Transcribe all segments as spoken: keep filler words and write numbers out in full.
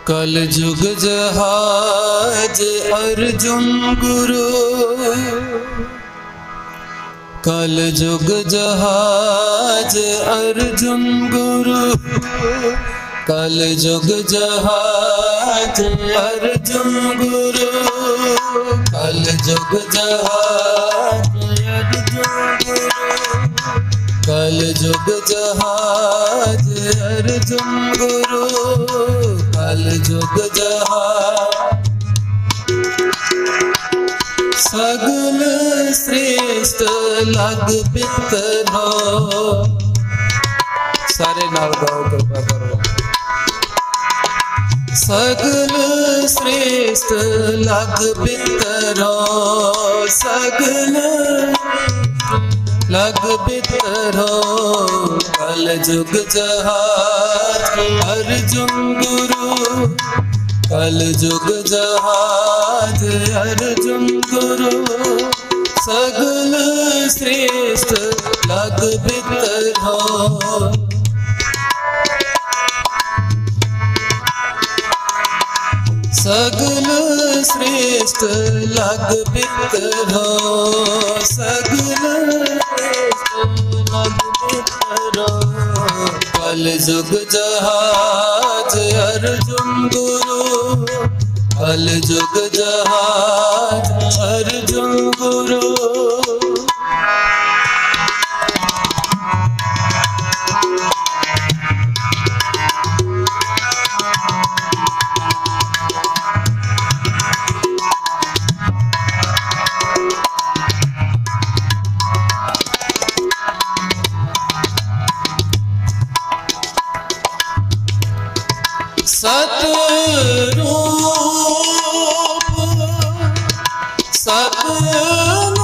कल जुग जहाज अर्जुन गुरु, कल जुग जहाज अर्जुन गुरु, कल जुग जहाज अर्जुन गुरु, कल जुग जहाज अर्जुन गुरु, कल जुग जहाज अर्जुन गुरु, कल जुग जहाज सगल श्रेष्ठ लग पितर हो। सारे नाल गाओ, कृपा करो। सगल श्रेष्ठ लग पितर हो, सगल लग पितर हो। कल जुग जहाज अर्जुन गुरु, कल जुग जहाज अर्जुन गुरु, सगल श्रेष्ठ लग पितर हो। सगल श्रेष्ठ लग पितर हो, सगल लग पितर हो। कल जुग जहाज अर्जुन गुरु, कल जुग जहाज अर्जुन गुरु। सतरूप सतनाम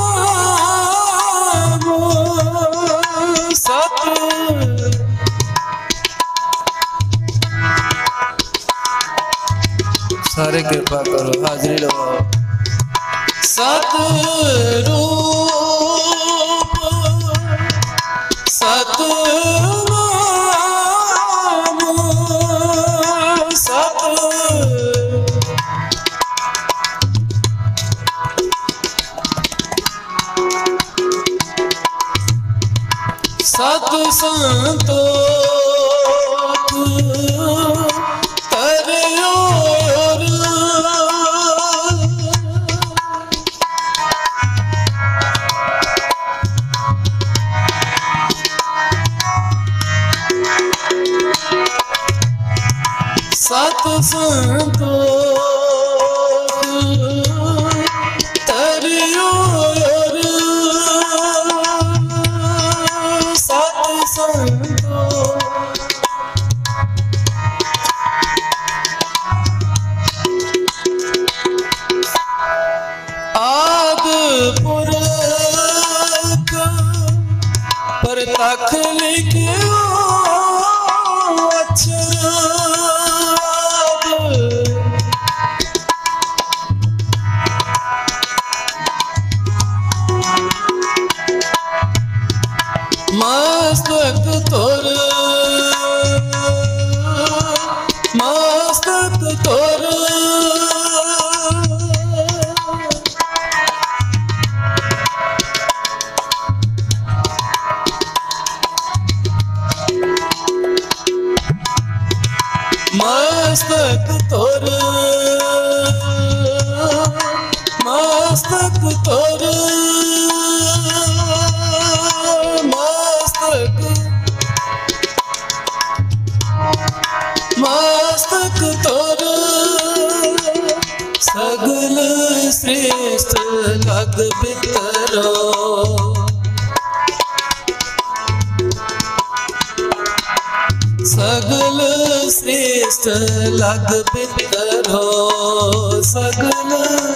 सत, सारे कृपा करो, हाजरी लगाओ। सतरूप सतनाम सत, सत संतोख तरयो सत संतोख तरयो सत संतोख। आद पुरख परतख लिखियो अक्षर, मस्तक तोर मस्तक तोर मस्तक तोर मस्तक तोर मस्तक तोर, सगल श्रेष्ठ लग पितर हो। सगल श्रेष्ठ लग पितर हो, सगल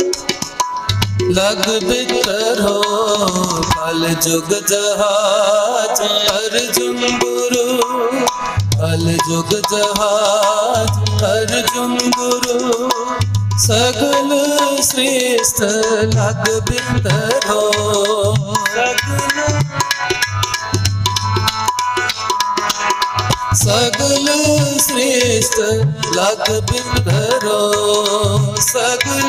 लग पितर हो। कल जुग जहाज अर्जुन गुरु, कल जुग जहाज अर्जुन गुरु, सगल श्रेष्ठ लग पितर हो। सगल श्रेष्ठ लग बितरो सगल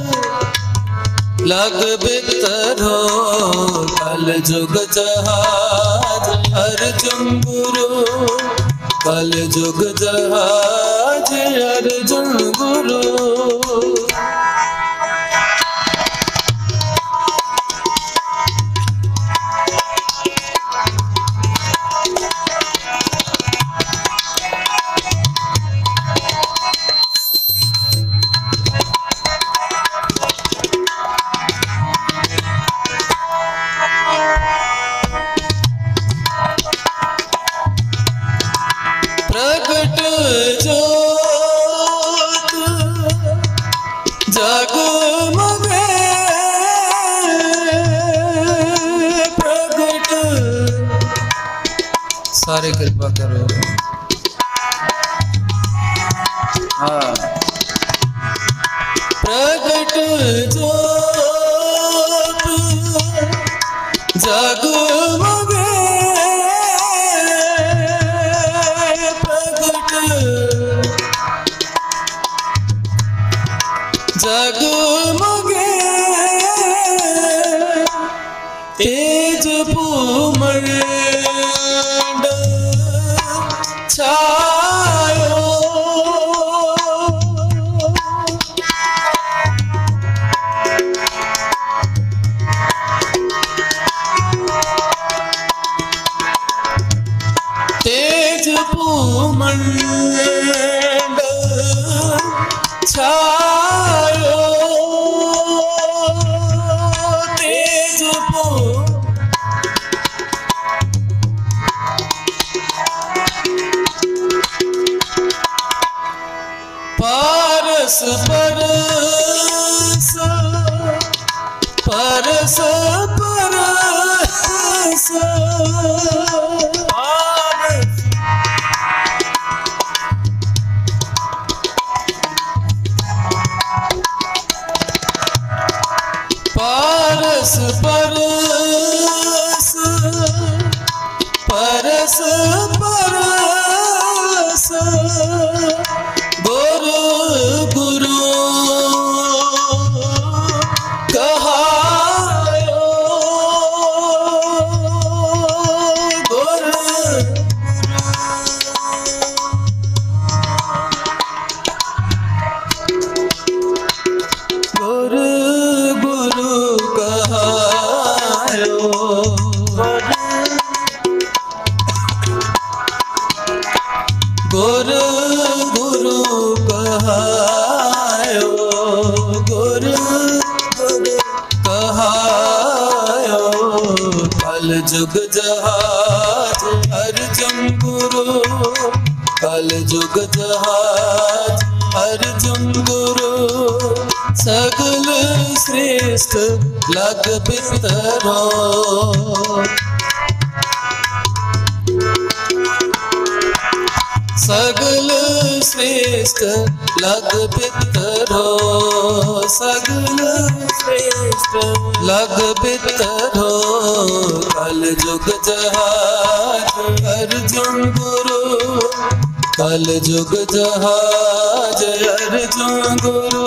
लग बितरो कल जुग जहाज अर्जुन गुरु कल जुग जहाज अर्जुन गुरु प्रगट जोत जगमगे प्रगट सारे कृपा करो हाँ प्रगट जोत जगमगे जगमगे तेज पूमंड छायो तेज पूमंड छायो तेज पू पारस परस परस परस परस परस परस परस गुरु गुरु कहायो गुरु गुरु गुरु कहायो गुरु गुरु कहायो गुरु गुरु कहायो कल जुग जहाज अर्जुन गुरु कल जुग जहाज अर्जुन गुरु सगल श्रेष्ठ लग बितरो सगल श्रेष्ठ लग बितरो सगल श्रेष्ठ लग बितरो कल जुग जहाज अर्जुन गुरु कल जुग जहाज अर्जुन गुरु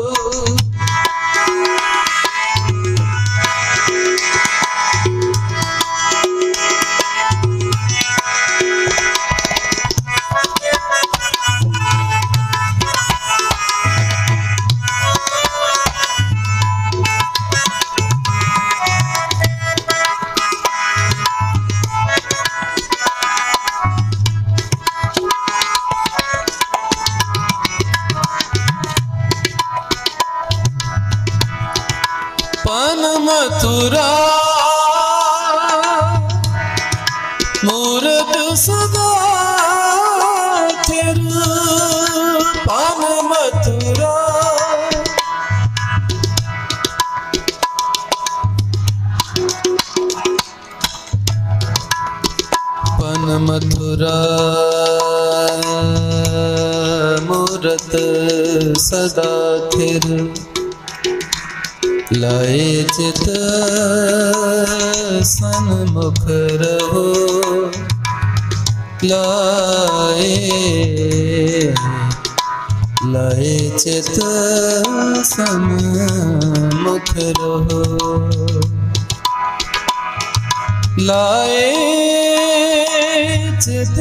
पन मथुरा मूरत सदा थिर पन मथुरा पन मथुरा मूरत सदा थिर लाए चित सन्मुख रहो लाए लाए चित सन्मुख रहो, लाए चित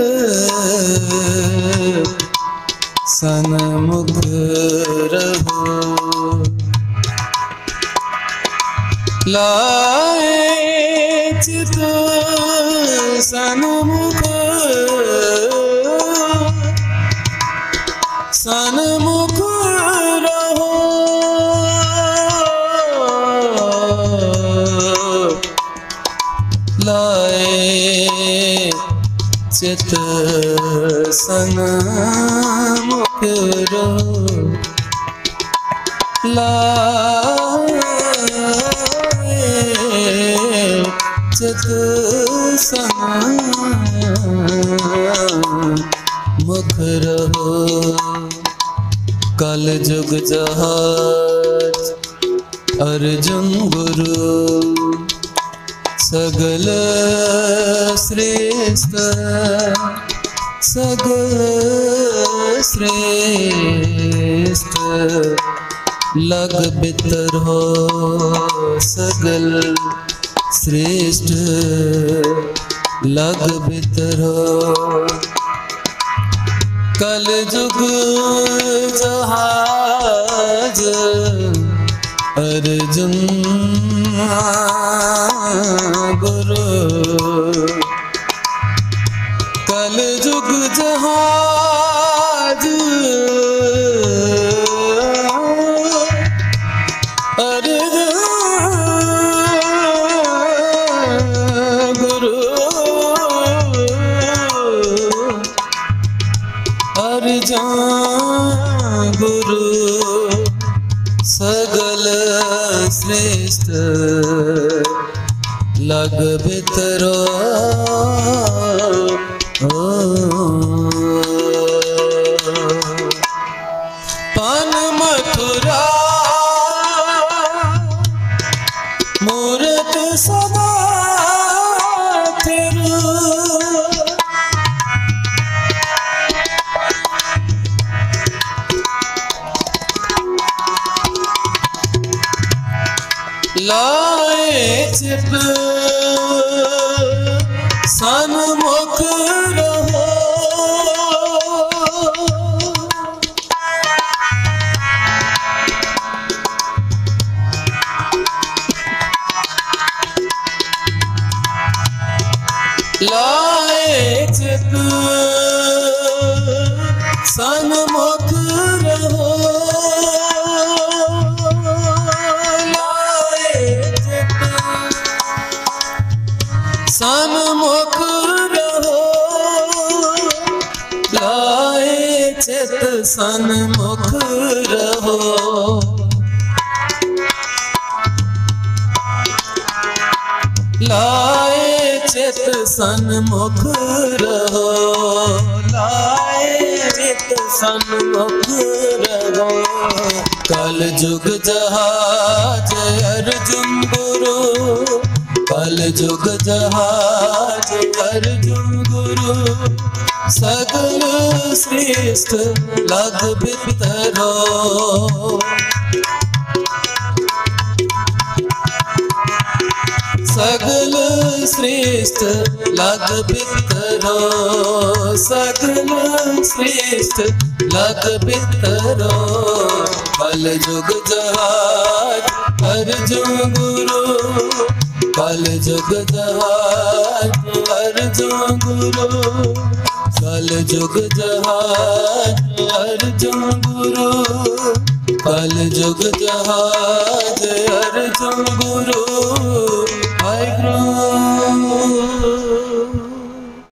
सन्मुख रहो, लाए चित सन्मुख सन्मुख रहो, लाए चित सन्मुख रहो, लाए चित सन्मुख रहो। कल जुग जहाज अर्जुन गुरु, सगल श्रेष्ठ सगल श्रेष्ठ, लग बितर हो सगल श्रेष्ठ, लग बितर हो। कल जुग जहाज अर्जुन गुरु, कल जुग जहाज अर्जुन गुरु, अर्जुन गुरु सगल श्रेष्ठ, लग बितरो पान मथुरा मूरत सदा तेरू, लाए चित सन्मुख रहो, लाए चित सन्मुख रहो, सन्मुख रहो, लाए चित सन्मुख रहो, लाए चित सन्मुख रहो, लाए चित सन्मुख रहो। कल जुग जहाज अर्जुन गुरु, कल जुग जहाज अर्जुन गुरु, सगल श्रेष्ठ लग बितरो, सगल श्रेष्ठ लग बितरो, सगल श्रेष्ठ लग बितरो। कल जुग जहाज अर्जुन गुरु, कल जुग जहाज अर्जुन गुरु, कल जुग जहाज अर्जुन गुरु, कल जुग जहाज अर्जुन गुरु,